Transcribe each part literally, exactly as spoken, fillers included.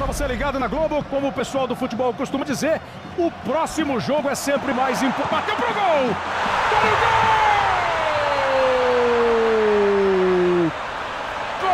você ligado na Globo, como o pessoal do futebol costuma dizer, o próximo jogo é sempre mais importante. Bateu pro gol! Gol! Gol!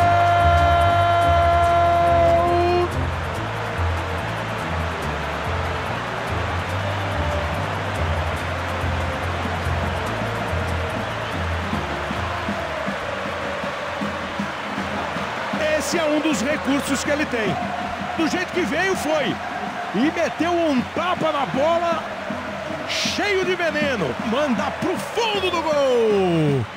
Esse é um dos recursos que ele tem. Do jeito que veio, foi. E meteu um tapa na bola, cheio de veneno. Manda pro fundo do gol.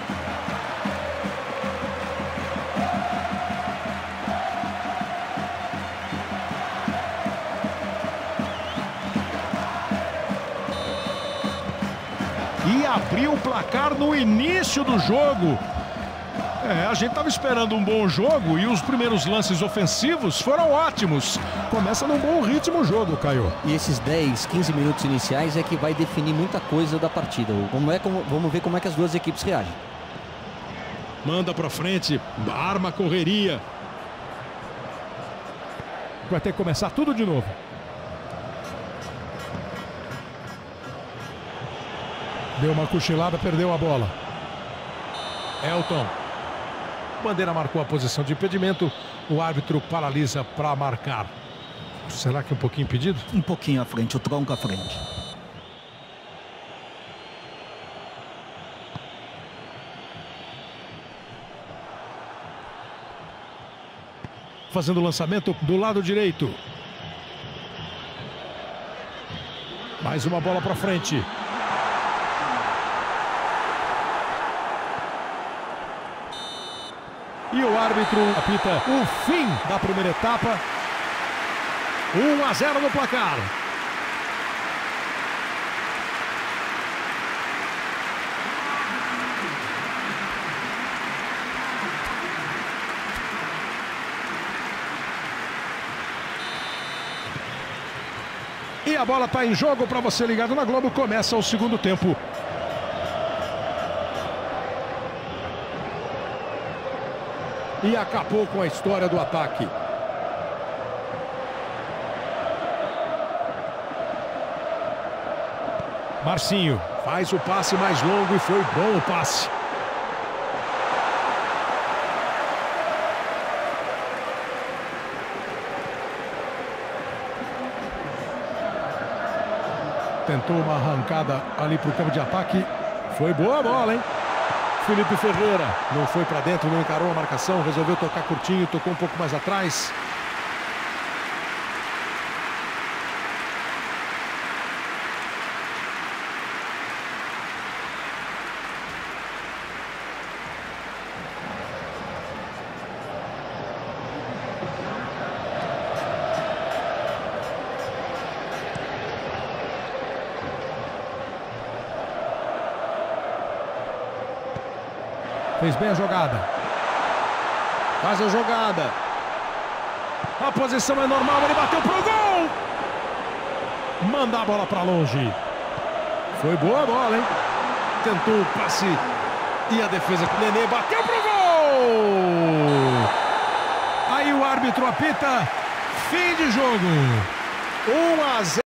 E abriu o placar no início do jogo. É, a gente estava esperando um bom jogo e os primeiros lances ofensivos foram ótimos. Começa num bom ritmo o jogo, Caio. E esses dez, quinze minutos iniciais é que vai definir muita coisa da partida. Vamos ver como, vamos ver como é que as duas equipes reagem. Manda pra frente, arma a correria. Vai ter que começar tudo de novo. Deu uma cochilada, perdeu a bola. Elton. Bandeira marcou a posição de impedimento. O árbitro paralisa para marcar. Será que um pouquinho impedido? Um pouquinho à frente, o tronco à frente. Fazendo o lançamento do lado direito. Mais uma bola para frente. E o árbitro apita o fim da primeira etapa. um a zero no placar. E a bola está em jogo para você ligado na Globo. Começa o segundo tempo. E acabou com a história do ataque. Marcinho faz o passe mais longo e foi bom o passe. Tentou uma arrancada ali para o campo de ataque. Foi boa a bola, hein? Felipe Ferreira não foi para dentro, não encarou a marcação, resolveu tocar curtinho, tocou um pouco mais atrás. Fez bem a jogada. Faz a jogada. A posição é normal, ele bateu pro gol. Manda a bola para longe. Foi boa a bola, hein? Tentou o passe. E a defesa com o Nenê bateu pro gol. Aí o árbitro apita. Fim de jogo. um a zero.